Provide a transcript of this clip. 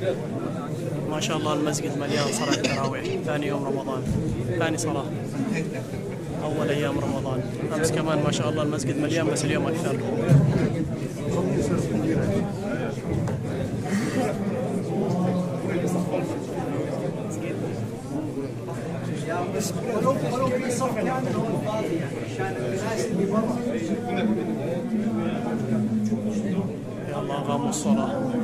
ما شاء الله المسجد مليان صلاة التراويح، ثاني يوم رمضان، ثاني صلاة أول أيام رمضان. أمس كمان ما شاء الله المسجد مليان، بس اليوم أكثر. يلا قاموا الصلاة.